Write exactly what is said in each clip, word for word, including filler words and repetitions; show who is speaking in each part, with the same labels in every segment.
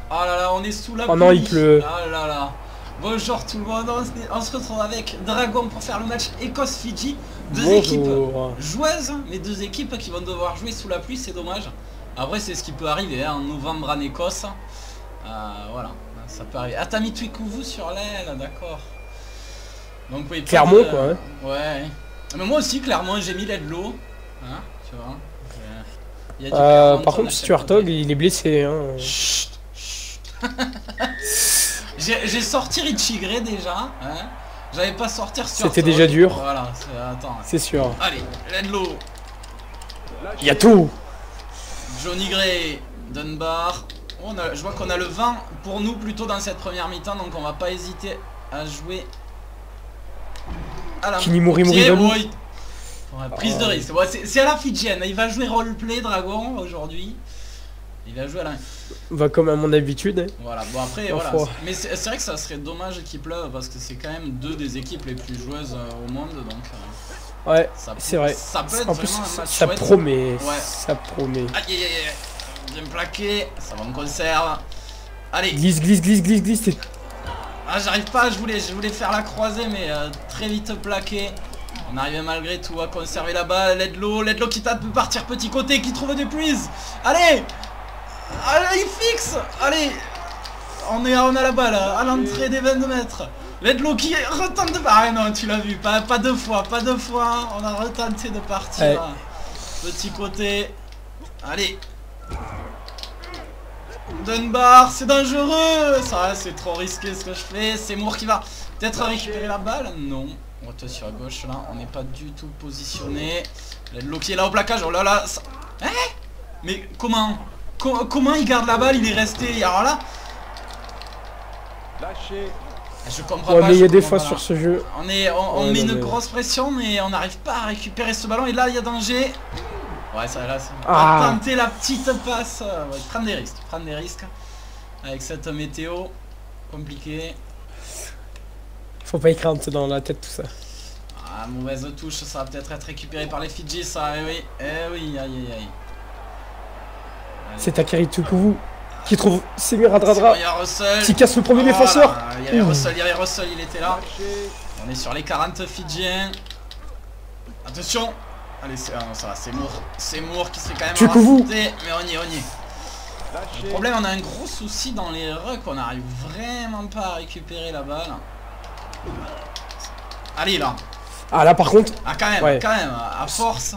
Speaker 1: Oh là là, on est sous la
Speaker 2: pluie. Oh
Speaker 1: pluie.
Speaker 2: non, il pleut.
Speaker 1: Oh là là. Bonjour tout le monde, on se, on se retrouve avec Dragon pour faire le match Écosse-Fidji. Deux
Speaker 2: Bonjour.
Speaker 1: équipes joueuses, mais deux équipes qui vont devoir jouer sous la pluie, c'est dommage. Après, c'est ce qui peut arriver hein, en novembre en Écosse. Euh, voilà, ça peut arriver. Ah, t'as mis Twikuvu sur l'aile, d'accord. Donc, oui,
Speaker 2: Clermont,
Speaker 1: de...
Speaker 2: quoi. Hein.
Speaker 1: Ouais. Mais moi aussi, Clermont, j'ai mis l'aide l'eau. Hein, tu vois.
Speaker 2: Il y a du euh, par contre, Stuart Hogg, il est blessé. Hein.
Speaker 1: Chut, chut. J'ai sorti Richie Gray déjà. Hein. J'avais pas sorti Stuart Hogg.
Speaker 2: C'était déjà dur.
Speaker 1: Voilà, c'est
Speaker 2: sûr.
Speaker 1: Allez, let's go.
Speaker 2: Il y a tout.
Speaker 1: Johnny Gray, Dunbar. On a, je vois qu'on a le vent pour nous plutôt dans cette première mi-temps, donc on va pas hésiter à jouer. À la
Speaker 2: Kinimori Morivalou.
Speaker 1: Ouais, prise oh. de risque. Ouais, c'est à la Fidjienne. Il va jouer roleplay Dragon aujourd'hui. Il va jouer à la.
Speaker 2: Va comme à mon habitude. Hein.
Speaker 1: Voilà. Bon après voilà. Mais c'est vrai que ça serait dommage qu'il pleuve parce que c'est quand même deux des équipes les plus joueuses euh, au monde donc. Euh,
Speaker 2: ouais. C'est vrai.
Speaker 1: Ça peut être
Speaker 2: en
Speaker 1: vraiment
Speaker 2: plus,
Speaker 1: un match
Speaker 2: ça
Speaker 1: chouette.
Speaker 2: promet.
Speaker 1: Ouais.
Speaker 2: Ça promet.
Speaker 1: Aïe aïe aïe. Bien plaqué. Ça va en conserve. Allez.
Speaker 2: Glisse glisse glisse glisse glisse.
Speaker 1: Ah j'arrive pas. Je voulais je voulais faire la croisée mais euh, très vite plaqué. On arrivait malgré tout à conserver la balle. Ledlow, Ledlow qui tente de partir petit côté, qui trouve des prises. Allez, allez, il fixe. Allez, on est, on a la balle à l'entrée des vingt mètres. Ledlow qui retente de... Ah non, tu l'as vu, pas, pas deux fois, pas deux fois. On a retenté de partir. Ouais. Petit côté. Allez. Dunbar, c'est dangereux. Ça, c'est trop risqué ce que je fais. C'est Moore qui va peut-être récupérer la balle. Non. On retourne sur la gauche là, on n'est pas du tout positionné. Ledlow qui est là au plaquage, oh là là ça... Hein? Mais comment Co Comment il garde la balle, il est resté, alors là je comprends
Speaker 2: ouais,
Speaker 1: pas.
Speaker 2: Mais il y a des fois sur ce jeu.
Speaker 1: On, est, on, on
Speaker 2: ouais,
Speaker 1: met
Speaker 2: non,
Speaker 1: une
Speaker 2: mais...
Speaker 1: grosse pression mais on n'arrive pas à récupérer ce ballon et là il y a danger. Ouais ça là,
Speaker 2: ah.
Speaker 1: On va tenter la petite passe, ouais, prendre des risques, prendre des risques. Avec cette météo compliquée.
Speaker 2: Faut pas y craindre dans la tête tout ça.
Speaker 1: Ah, mauvaise touche, ça va peut-être être récupéré par les Fidji, ça, eh oui, eh oui, aïe aïe aïe.
Speaker 2: C'est Takeri Twikuvu qui trouve Semir Radradra qui casse le premier
Speaker 1: voilà.
Speaker 2: défenseur.
Speaker 1: Il y avait Russell, il y avait Russell, il était là. On est sur les quarante Fidjiens. Attention. Allez, ah non, ça va, c'est Moore. C'est Moore qui serait quand même
Speaker 2: Twikuvu.
Speaker 1: Mais on y est, on y est. Le problème, on a un gros souci dans les rucks, on n'arrive vraiment pas à récupérer la balle. Allez là.
Speaker 2: Ah là par contre.
Speaker 1: Ah quand même,
Speaker 2: ouais.
Speaker 1: quand même, à force.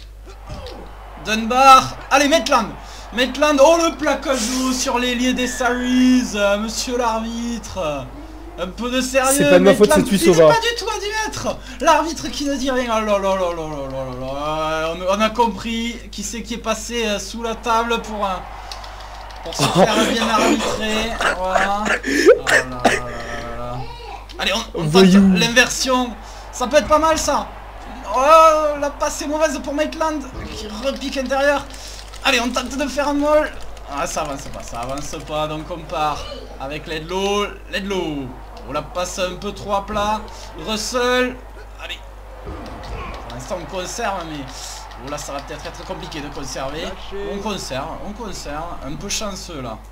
Speaker 1: Dunbar. Allez Maitland. Maitland. Oh le plaquage sur les liés des Saris. Euh, monsieur l'arbitre. Un peu de sérieux.
Speaker 2: C'est pas de ma faute si tu sauves.
Speaker 1: Il n'est pas du tout à dix mètres. L'arbitre qui ne dit rien. Oh là là là là là là là. On, on a compris qui c'est qui est passé euh, sous la table pour, euh, pour se faire bien arbitrer. Voilà. Oh là là là là. Allez, on, on tente l'inversion. Ça peut être pas mal ça. Oh, la passe est mauvaise pour Maitland qui repique intérieur. Allez, on tente de faire un molle. Ah, ça avance pas, ça avance pas. Donc on part avec Ledlow. Ledlow. On la passe un peu trop à plat. Russell. Allez. Pour l'instant, on conserve, mais oh là, ça va peut-être être compliqué de conserver. On conserve, on conserve. Un peu chanceux là.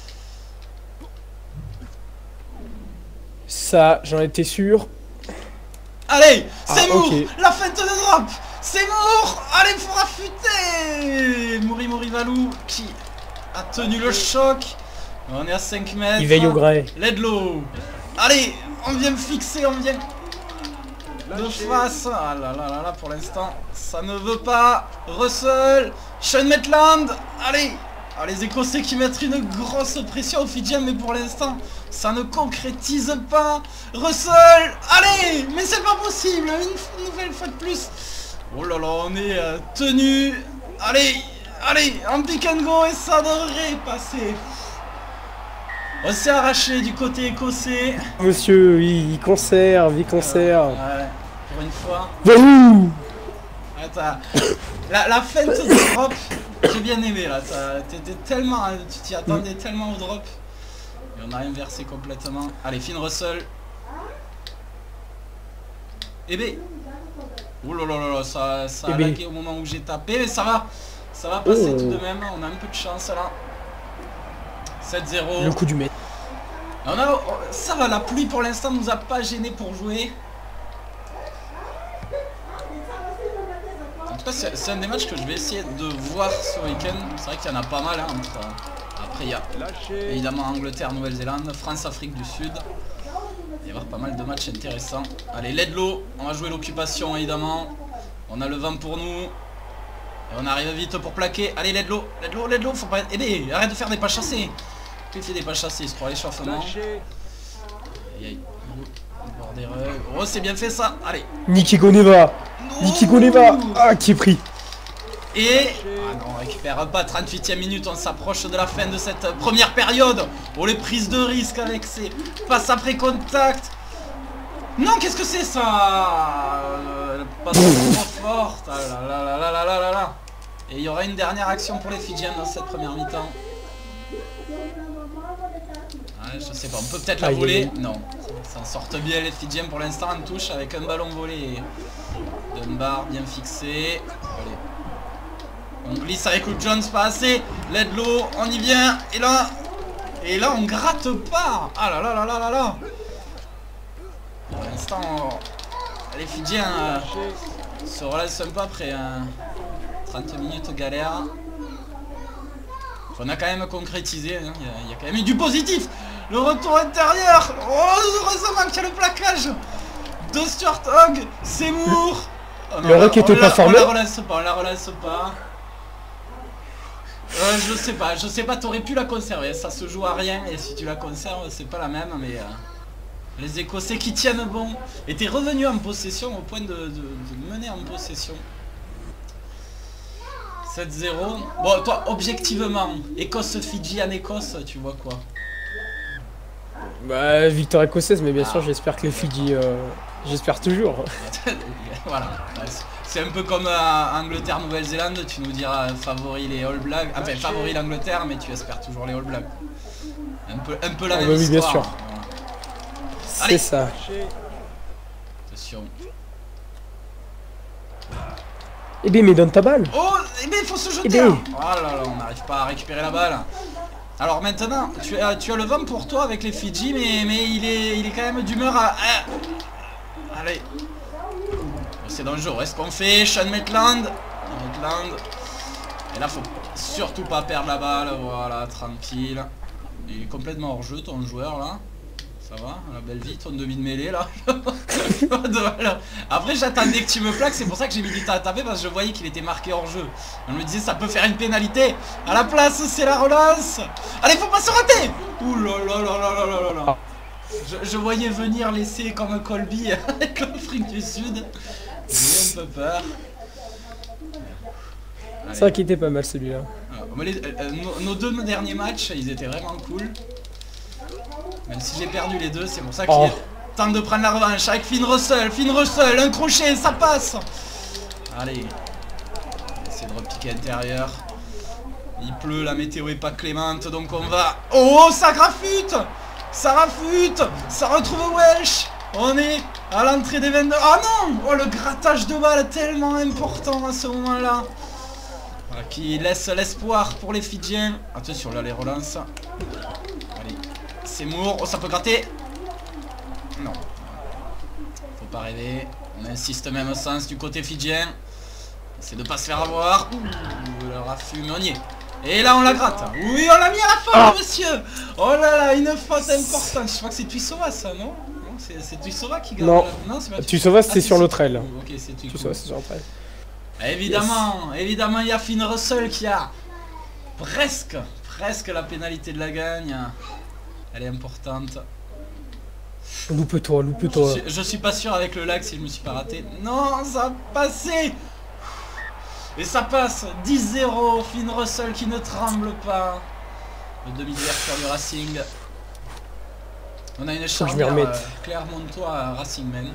Speaker 2: Ça, j'en étais sûr.
Speaker 1: Allez, c'est
Speaker 2: ah,
Speaker 1: Moore,
Speaker 2: okay.
Speaker 1: La feinte de drop. C'est Moore. Allez, il faut rafuter. Mouri Morivalou qui a tenu le choc. On est à cinq mètres.
Speaker 2: Il veille au gré.
Speaker 1: Ledlow. Allez, on vient me fixer, on vient de face. Ah là là là là, pour l'instant, ça ne veut pas. Russell, Sean Maitland. Allez. Ah, les Écossais qui mettent une grosse pression au Fidjiens, mais pour l'instant, ça ne concrétise pas. Russell, allez, mais c'est pas possible, une, une nouvelle fois de plus. Oh là là, on est euh, tenu. Allez, allez, en pick and go et ça devrait passer. On s'est arraché du côté écossais.
Speaker 2: Monsieur, il, il conserve, il conserve.
Speaker 1: Euh, ouais, pour une fois.
Speaker 2: Valou.
Speaker 1: Attends, la, la feinte de drop. J'ai bien aimé là, t'étais tellement, tu t'y attendais mm. tellement au drop. Et on a inversé complètement. Allez, Finn Russell. Eh ben. Oh là là là, ça, ça a lagué au moment où j'ai tapé, mais ça va. Ça va passer oh. tout de même, on a un peu de chance là. sept zéro.
Speaker 2: Le coup du maître.
Speaker 1: On a, ça va, la pluie pour l'instant nous a pas gêné pour jouer. En tout cas, c'est un des matchs que je vais essayer de voir ce week-end. C'est vrai qu'il y en a pas mal. Hein, entre, après, il y a évidemment Angleterre, Nouvelle-Zélande, France, Afrique du Sud. Il va y avoir pas mal de matchs intéressants. Allez, Ledlow, on va jouer l'occupation évidemment. On a le vent pour nous. Et on arrive vite pour plaquer. Allez, Ledlow, Ledlow, Ledlow, faut pas aider. Arrête de faire des pas chassés. Il fait des pas chassés, il se croit à l'échauffement. Aïe aïe. Oh, c'est bien fait ça. Allez.
Speaker 2: Niki Goneva. Niki Goneva. Ah, qui est pris.
Speaker 1: Et ah non, on récupère pas. trente-huitième minute, on s'approche de la fin de cette première période. Oh, les prises de risque avec ces passes après contact. Non, qu'est-ce que c'est ça euh, pas trop forte. Ah là là là là là là là là. Et il y aura une dernière action pour les Fidjiens dans cette première mi-temps. Ouais, je sais pas, on peut peut-être la voler. Non, ça en sortent bien les Fidjiens pour l'instant en touche avec un ballon volé. Dunbar bien fixé. Allez. On glisse avec le Jones, pas assez. Ledlow, on y vient. Et là, et là on gratte pas. Ah là là là là là là. Pour l'instant, les Fidjiens euh, se relancent un peu après hein. trente minutes galère. On a quand même concrétisé, hein. il, y a, il y a quand même eu du positif. Le retour intérieur. Oh, heureusement qu'il y a le plaquage de Stuart Hogg. Seymour. Oh,
Speaker 2: le Rock était pas formé.
Speaker 1: On la relance pas, on la relance pas. Euh, je sais pas, je sais pas, t'aurais pu la conserver. Ça se joue à rien et si tu la conserves, c'est pas la même. Mais euh, les Écossais qui tiennent bon étaient revenus en possession au point de, de, de mener en possession. sept zéro. Bon, toi, objectivement, Écosse-Fidji en Écosse, tu vois quoi?
Speaker 2: Bah, victoire écossaise, mais bien ah. sûr, j'espère que les Fidji... Euh, j'espère toujours.
Speaker 1: Voilà. C'est un peu comme euh, Angleterre-Nouvelle-Zélande, tu nous diras favori les All Blacks. Enfin, favori l'Angleterre, mais tu espères toujours les All Blacks. Un peu, un peu la ah, même bah, histoire. Oui, bien sûr.
Speaker 2: Voilà. C'est ça.
Speaker 1: Attention.
Speaker 2: Eh bien, mais donne ta balle.
Speaker 1: Oh, eh bien, il faut se jeter. Eh bien. Oh là là, on n'arrive pas à récupérer la balle. Alors maintenant, tu as, tu as le vent pour toi avec les Fidji, mais, mais il, est, il est quand même d'humeur à... Ah. Allez. C'est dangereux. Est-ce qu'on fait Sean Maitland Maitland. Et là, faut surtout pas perdre la balle. Voilà, tranquille. Il est complètement hors jeu, ton joueur, là. Ça va, la belle vie, ton demi de mêlée là. Après j'attendais que tu me plaques, c'est pour ça que j'ai mis du temps à taper parce que je voyais qu'il était marqué hors jeu. On me disait ça peut faire une pénalité. À la place c'est la relance. Allez, faut pas se rater. Ouh là là là là là là là. Je, je voyais venir l'essai comme Colby avec l'Afrique du Sud. J'ai un peu peur.
Speaker 2: C'est vrai qu'il était pas mal celui-là.
Speaker 1: Euh, euh, nos, nos deux derniers matchs, ils étaient vraiment cool. Même si j'ai perdu les deux, c'est pour ça qu'il oh. est temps de prendre la revanche avec Finn Russell. Finn Russell, un crochet, ça passe. Allez. Essayer de repiquer intérieur. Il pleut, la météo est pas clémente, donc on va... Oh, ça grafute. Ça rafute. Ça retrouve Welsh. On est à l'entrée des vingt-deux. Ah non. Oh, le grattage de balle tellement important à ce moment-là. Voilà, qui laisse l'espoir pour les Fidjiens. Attention, là, les relances. Allez. Seymour, oh ça peut gratter. Non. Faut pas rêver. On insiste même au sens du côté fidjien. C'est de pas se faire avoir. Ouh, le raffut, mais on y est. Et là on la gratte. Oui, on l'a mis à la faute, oh. monsieur. Oh là là, une faute importante. Je crois que c'est Tuisova ça, non? Non, c'est Tuisova qui gagne.
Speaker 2: Non, non c'est pas Tuisova c'est ah, sur l'autre aile.
Speaker 1: Ok, c'est
Speaker 2: Tuisova c'est sur l'autre aile.
Speaker 1: Évidemment, yes. évidemment, il y a Finn Russell qui a presque, presque la pénalité de la gagne. Elle est importante.
Speaker 2: Loupe-toi, loupe-toi.
Speaker 1: Je, je suis pas sûr avec le lag si je me suis pas raté. Non, ça a passé. Et ça passe. dix zéro. Finn Russell qui ne tremble pas. Le demi-ouverture du Racing. On a une charnière euh, Clermontois Racing Men.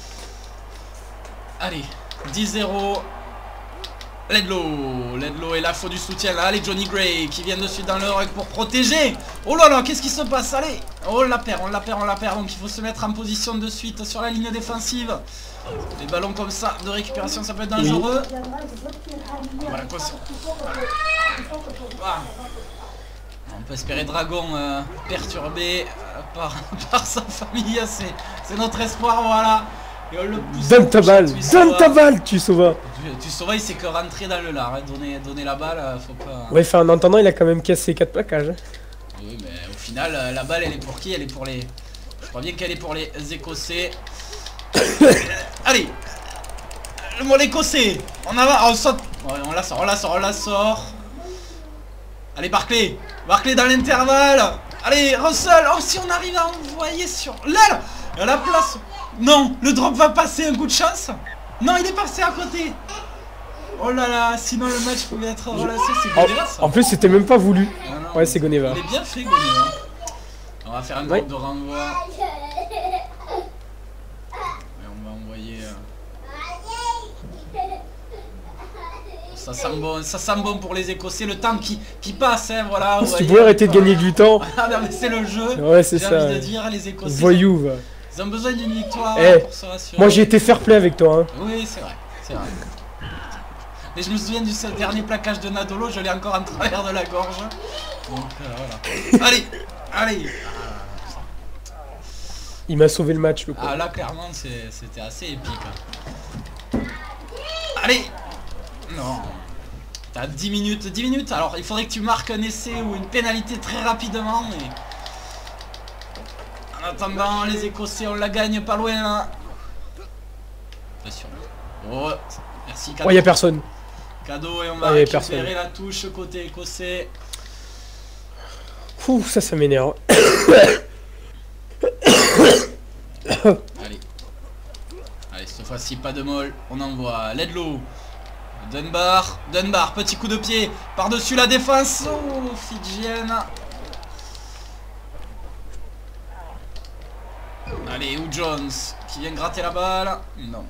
Speaker 1: Allez, dix zéro. Ledlow, Ledlow et là faut du soutien là, allez Johnny Gray qui vient de suite dans le ruck pour protéger. Oh là là, qu'est-ce qui se passe? Allez, oh, on la perd, on la perd, on la perd, donc il faut se mettre en position de suite sur la ligne défensive. Les ballons comme ça de récupération ça peut être dangereux. Oui. Voilà, quoi, ah. On peut espérer Dragon euh, perturbé euh, par, par sa famille, c'est notre espoir, voilà. Et on le pousse.
Speaker 2: Donne ta balle, donne ta balle, Tuisova.
Speaker 1: Tuisova, il sait que rentrer dans le lard, hein. donner, donner la balle, euh, faut pas...
Speaker 2: Ouais, enfin en entendant, il a quand même cassé quatre plaquages. Hein.
Speaker 1: Oui, mais au final, euh, la balle, elle est pour qui? Elle est pour les... Je crois bien qu'elle est pour les Écossais. Allez. Moi, l'Écossais. On a... On saute. Ouais, on la sort, on la sort, on la sort. Allez, Barclay. Barclay dans l'intervalle. Allez, Russell. Oh, si on arrive à envoyer sur l'aile. À la place. Non, le drop va passer. Un coup de chance. Non, il est passé à côté. Oh là là, sinon le match pouvait être relancé. C'est Goneva, ça.
Speaker 2: En plus, c'était même pas voulu.
Speaker 1: Ah non,
Speaker 2: ouais, c'est Goneva.
Speaker 1: Il est bien fait, Goneva. On va faire un drop ouais. de renvoi. Et on va envoyer... Euh... Ça sent bon, ça sent bon pour les Écossais, le temps qui, qui passe, hein, voilà.
Speaker 2: Si tu pouvais arrêter de gagner du temps.
Speaker 1: Ah non mais c'est le jeu.
Speaker 2: Ouais, c'est ça.
Speaker 1: J'ai envie de dire, les Écossais.
Speaker 2: Voyou, va.
Speaker 1: Ils ont besoin d'une victoire
Speaker 2: hey,
Speaker 1: pour se rassurer.
Speaker 2: Moi j'ai été fair play avec toi. Hein.
Speaker 1: Oui, c'est vrai, c'est vrai. Mais je me souviens du dernier plaquage de Nadolo, je l'ai encore en travers de la gorge. Donc euh, voilà. Allez, allez.
Speaker 2: Il m'a sauvé le match, le coup.
Speaker 1: Ah là, clairement, c'était assez épique. Allez. Non. T'as dix minutes, dix minutes. Alors, il faudrait que tu marques un essai ou une pénalité très rapidement. Mais... En attendant, les Écossais, on la gagne pas loin là. Attention. Oh, merci.
Speaker 2: Cadeau. Oh, y a personne.
Speaker 1: Cadeau et on va oh, récupérer la touche côté écossais.
Speaker 2: Ouh, ça, ça m'énerve.
Speaker 1: Allez. Allez, cette fois-ci, pas de molle. On envoie Ledlow. Dunbar. Dunbar, petit coup de pied. Par-dessus la défense. Oh, Fidjienne. Allez, ou Jones qui vient gratter la balle. Non.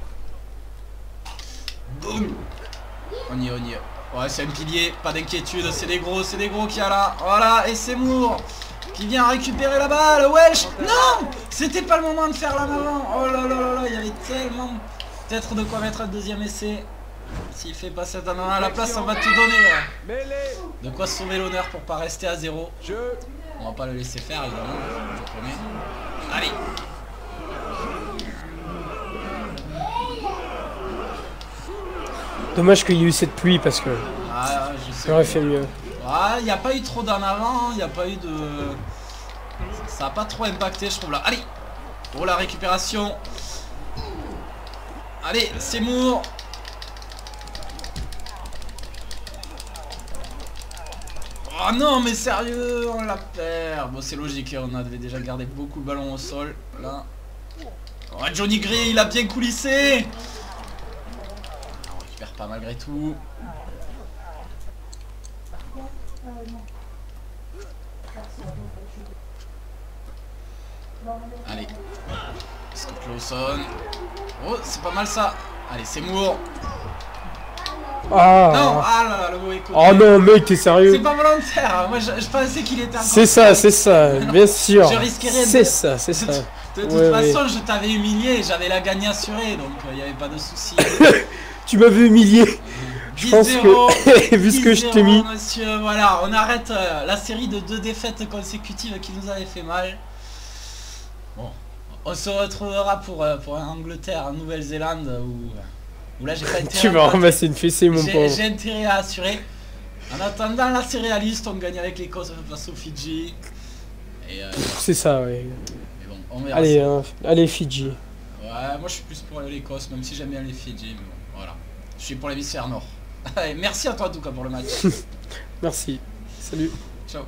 Speaker 1: Boum. On y est, on y est. Ouais, c'est un pilier, pas d'inquiétude, c'est des gros, c'est des gros qu'il y a là. Voilà, et c'est Moore qui vient récupérer la balle. Welsh, non, c'était pas le moment de faire la maman. Oh là là là là, il y avait tellement peut-être de quoi mettre un deuxième essai. S'il fait pas cette année à la place, on va tout donner. De quoi sauver l'honneur pour pas rester à zéro. On va pas le laisser faire, évidemment, je promets. Allez.
Speaker 2: Dommage qu'il y ait eu cette pluie parce que
Speaker 1: ah, je sais
Speaker 2: j'aurais fait mieux.
Speaker 1: Ah, il n'y a pas eu trop d'en avant, il n'y a pas eu de... Ça n'a pas trop impacté, je trouve là. Allez. Pour la récupération. Allez, Seymour. Oh non, mais sérieux, on la perd. Bon, c'est logique, on avait déjà gardé beaucoup le ballon au sol. Là. Oh, Johnny Gray, il a bien coulissé. On récupère pas malgré tout. Allez. Scott Lawson. Oh, c'est pas mal ça. Allez, Seymour.
Speaker 2: Ah.
Speaker 1: Non, ah là là, le mauvais côté.
Speaker 2: Oh non, mec, t'es sérieux?
Speaker 1: C'est pas volontaire. Moi, je, je pensais qu'il était.
Speaker 2: C'est ça, c'est ça, bien sûr.
Speaker 1: Je risquais rien.
Speaker 2: C'est ça, c'est ça.
Speaker 1: De, de toute ouais, façon, ouais. Je t'avais humilié, j'avais la gagne assurée, donc il euh, n'y avait pas de souci.
Speaker 2: Tu m'avais humilié. Je pense que, vu ce que je t'ai mis.
Speaker 1: Monsieur, voilà, on arrête euh, la série de deux défaites consécutives qui nous avaient fait mal. Bon, on se retrouvera pour, euh, pour Angleterre, Nouvelle-Zélande, où, où là j'ai pas intérêt.
Speaker 2: Tu vas ramasser une fessée, mon pauvre.
Speaker 1: J'ai intérêt à assurer. En attendant la série réaliste, on gagne avec l'Écosse face au Fidji. Euh,
Speaker 2: C'est ça, ouais.
Speaker 1: Mais bon, on verra
Speaker 2: allez,
Speaker 1: ça.
Speaker 2: Hein, allez, Fidji.
Speaker 1: Ouais, moi je suis plus pour l'Écosse, même si j'aime bien les Fidji, mais bon, voilà. Je suis pour l'hémisphère nord. Merci à toi en tout cas pour le match.
Speaker 2: Merci. Salut.
Speaker 1: Ciao.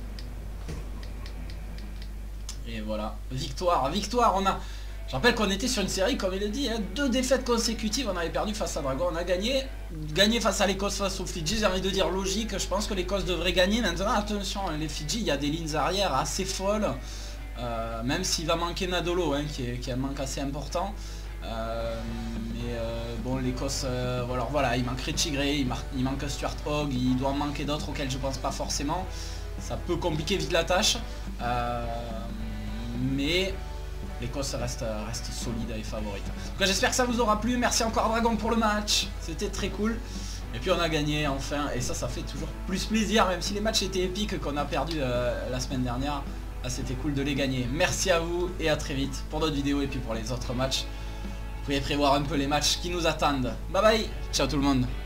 Speaker 1: Et voilà, victoire, victoire, on a... Je rappelle qu'on était sur une série, comme il a dit, hein, deux défaites consécutives, on avait perdu face à Dragon, on a gagné, gagné face à l'Écosse, face aux Fidji, j'ai envie de dire logique, je pense que l'Écosse devrait gagner. Maintenant, attention, les Fidji, il y a des lignes arrière assez folles, euh, même s'il va manquer Nadolo, hein, qui, est, qui est un manque assez important. Euh, mais euh, bon, l'Écosse, euh, voilà, voilà, il manque Richie Gray, il, il manque Stuart Hogg, il doit en manquer d'autres auxquels je pense pas forcément. Ça peut compliquer vite la tâche, euh, mais l'Écosse reste, reste solide et favorite. En tout cas, j'espère que ça vous aura plu. Merci encore Dragon pour le match, c'était très cool. Et puis on a gagné enfin, et ça, ça fait toujours plus plaisir, même si les matchs étaient épiques qu'on a perdu euh, la semaine dernière. Là, c'était cool de les gagner. Merci à vous et à très vite pour d'autres vidéos et puis pour les autres matchs. Vous pouvez prévoir un peu les matchs qui nous attendent. Bye bye, ciao tout le monde.